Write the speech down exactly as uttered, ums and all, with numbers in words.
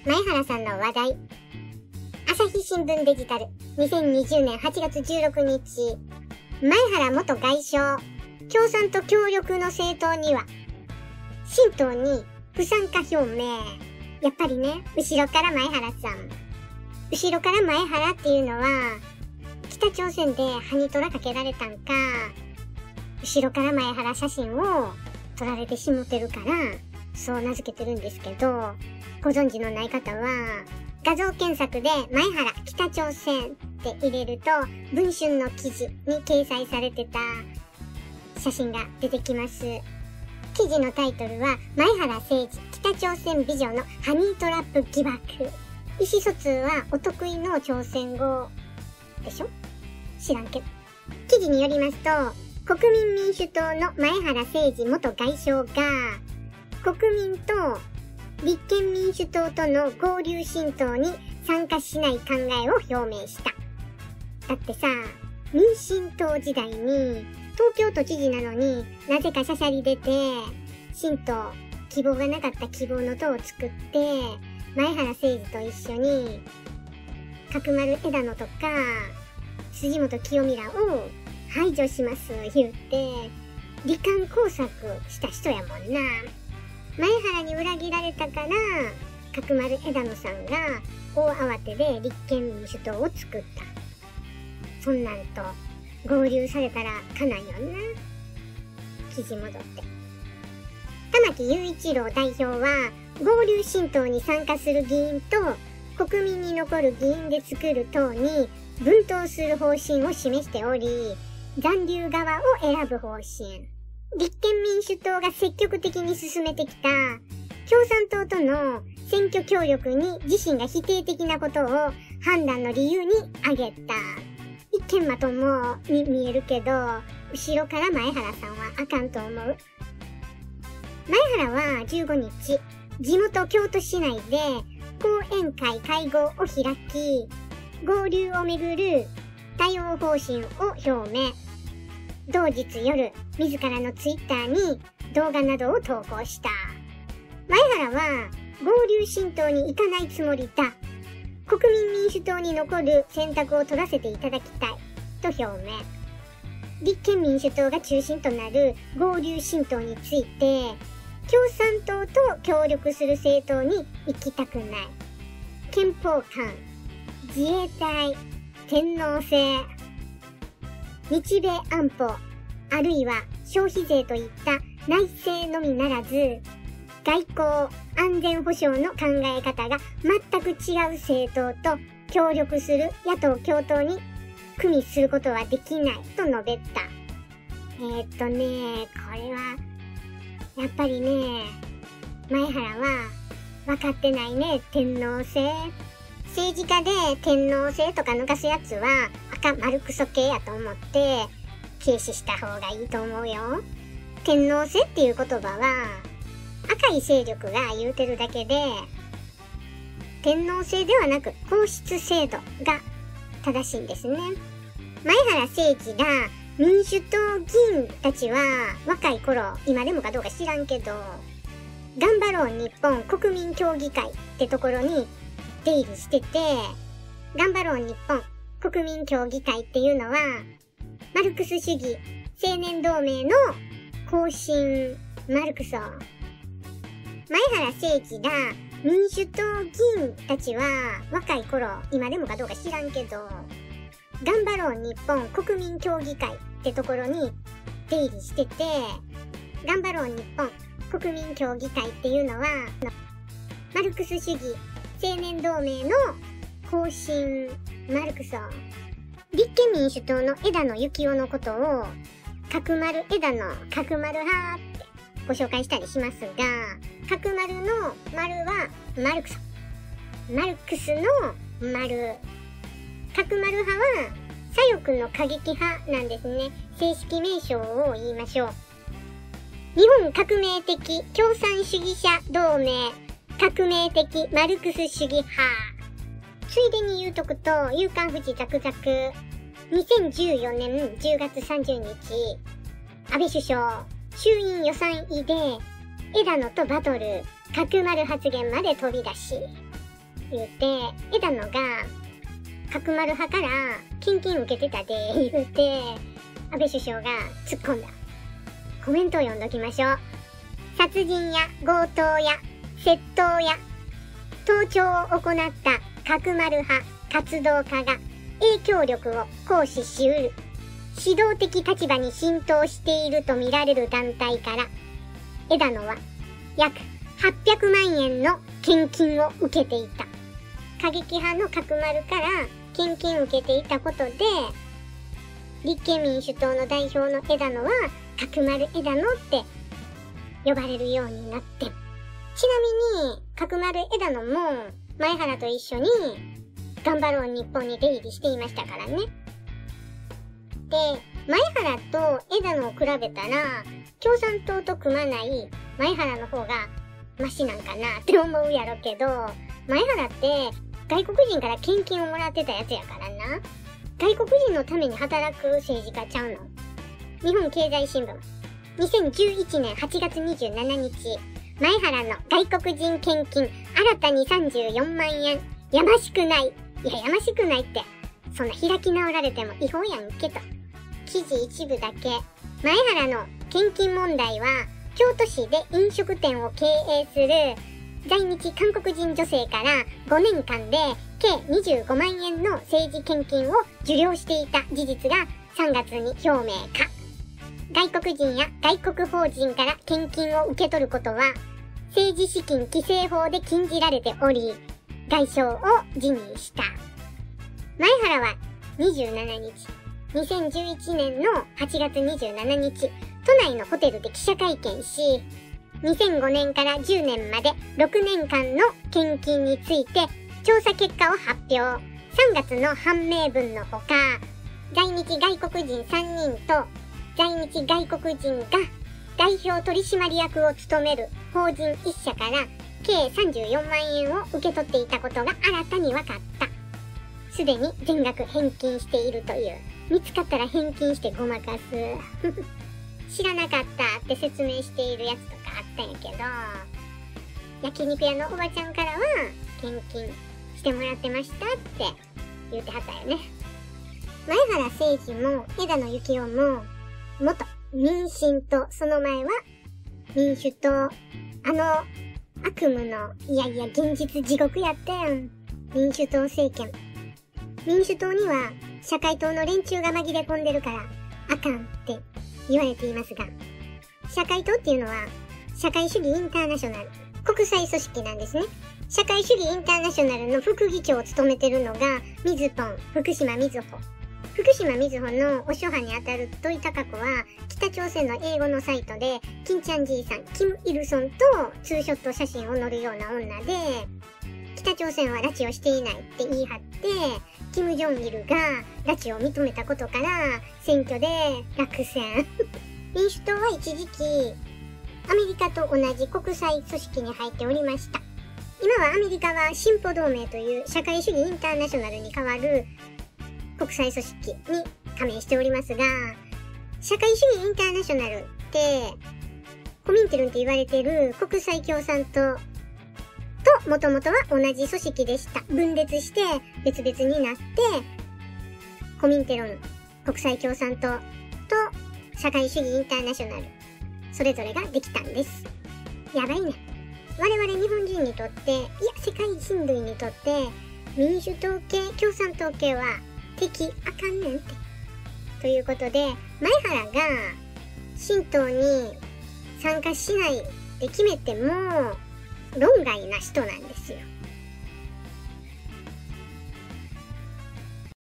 前原さんの話題。朝日新聞デジタルにせんにじゅうねんはちがつじゅうろくにち。前原元外相、共産と協力の政党には新党に不参加表明。やっぱりね、後ろから前原さん。後ろから前原っていうのは北朝鮮でハニトラかけられたんか、後ろから前原写真を撮られてしもてるからそう名付けてるんですけど、ご存知のない方は画像検索で前原北朝鮮って入れると文春の記事に掲載されてた写真が出てきます。記事のタイトルは前原誠司北朝鮮美女のハニートラップ疑惑。意思疎通はお得意の朝鮮語でしょ？知らんけど。記事によりますと、国民民主党の前原誠司元外相が国民と立憲民主党との合流新党に参加しない考えを表明した。だってさ、民進党時代に東京都知事なのになぜかしゃしゃり出て、新党、希望がなかった希望の党を作って、前原誠司と一緒に角丸枝野とか辻元清美らを排除します言って離間工作した人やもんな。前原に裏切られたから角丸枝野さんが大慌てで立憲民主党を作った。そんなんと合流されたらかないよな。記事戻って、玉木雄一郎代表は合流新党に参加する議員と国民に残る議員で作る党に分党する方針を示しており、残留側を選ぶ方針。立憲民主党が積極的に進めてきた共産党との選挙協力に自身が否定的なことを判断の理由に挙げた。一見まともに見えるけど、後ろから前原さんはあかんと思う。前原はじゅうごにち、地元京都市内で講演会会合を開き、合流をめぐる対応方針を表明。同日夜、自らのツイッターに動画などを投稿した。前原は合流新党に行かないつもりだ。国民民主党に残る選択を取らせていただきたいと表明。立憲民主党が中心となる合流新党について、共産党と協力する政党に行きたくない。憲法観、自衛隊、天皇制、日米安保、あるいは消費税といった内政のみならず、外交、安全保障の考え方が全く違う政党と協力する野党共闘に組みすることはできないと述べた。えー、っとね、これは、やっぱりね、前原は分かってないね、天皇制。政治家で天皇制とか抜かすやつは赤丸クソ系やと思って軽視した方がいいと思うよ。天皇制っていう言葉は赤い勢力が言うてるだけで、天皇制ではなく皇室制度が正しいんですね。前原誠司ら民主党議員たちは若い頃、今でもかどうか知らんけど、頑張ろう日本国民協議会ってところに出入りしてて、頑張ろう日本国民協議会っていうのはマルクス主義青年同盟の後進マルクソ。前原誠司ら民主党議員たちは若い頃、今でもかどうか知らんけど、頑張ろう日本国民協議会ってところに出入りしてて、頑張ろう日本国民協議会っていうのはマルクス主義青年同盟の後進マルクソ。立憲民主党の枝野幸男のことを角丸枝野角丸派ってご紹介したりしますが、角丸の丸はマルクソ、マルクスの丸。角丸派は左翼の過激派なんですね。正式名称を言いましょう。日本革命的共産主義者同盟革命的マルクス主義派。ついでに言うとくと、夕刊富士ザクザクにせんじゅうよねんじゅうがつさんじゅうにち、安倍首相衆院予算委で枝野とバトル角丸発言まで飛び出し、 言うて、枝野が角丸派から献金受けてたで言うて、安倍首相が突っ込んだ。コメントを読んどきましょう。殺人や強盗や窃盗や盗聴を行った角丸派活動家が影響力を行使しうる指導的立場に浸透しているとみられる団体から枝野は約はっぴゃくまんえんの献金を受けていた。過激派の角丸から献金を受けていたことで、立憲民主党の代表の枝野は角丸枝野って呼ばれるようになって、ちなみに角丸枝野も前原と一緒に頑張ろう日本に出入りしていましたからね。で、前原と枝野を比べたら共産党と組まない前原の方がマシなんかなって思うやろけど、前原って外国人から献金をもらってたやつやからな。外国人のために働く政治家ちゃうの。日本経済新聞にせんじゅういちねんはちがつにじゅうしちにち、前原の外国人献金新たにさんじゅうよんまんえん、やましくない。いや、やましくないって、そんな開き直られても違法やんけと。記事一部だけ。前原の献金問題は、京都市で飲食店を経営する在日韓国人女性からごねんかんで計にじゅうごまんえんの政治献金を受領していた事実がさんがつに表明か。外国人や外国法人から献金を受け取ることは政治資金規正法で禁じられており、外相を辞任した。前原はにじゅうしちにち、にせんじゅういちねんのはちがつにじゅうしちにち、都内のホテルで記者会見し、にせんごねんからじゅうねんまでろくねんかんの献金について調査結果を発表。さんがつの判明文のほか、在日外国人さんにんと在日外国人が代表取締役を務める法人いっしゃから計さんじゅうよんまんえんを受け取っていたことが新たに分かった。すでに全額返金しているという。見つかったら返金してごまかす。知らなかったって説明しているやつとかあったんやけど、焼肉屋のおばちゃんからは献金してもらってましたって言ってはったよね。前原誠司も枝野幸男も元民進党、その前は民主党、あの悪夢のいやいや現実地獄やったやん。民主党政権。民主党には社会党の連中が紛れ込んでるからあかんって言われていますが、社会党っていうのは社会主義インターナショナル国際組織なんですね。社会主義インターナショナルの副議長を務めてるのがみずぽん、福島みずほ。福島みずほのお諸派にあたる土井孝子は北朝鮮の英語のサイトで金ちゃんじいさん、キム・イルソンとツーショット写真を載るような女で、北朝鮮は拉致をしていないって言い張って、キム・ジョンイルが拉致を認めたことから選挙で落選。民主党は一時期アメリカと同じ国際組織に入っておりました。今はアメリカは進歩同盟という社会主義インターナショナルに代わる国際組織に加盟しておりますが、社会主義インターナショナルってコミンテルンって言われている国際共産党ともともとは同じ組織でした。分裂して別々になってコミンテルン、国際共産党と社会主義インターナショナル、それぞれができたんです。やばいね。我々日本人にとって、いや世界人類にとって民主党系、共産党系は敵あかんねんって。ということで、前原が新党に参加しないって決めても論外な人なんですよ。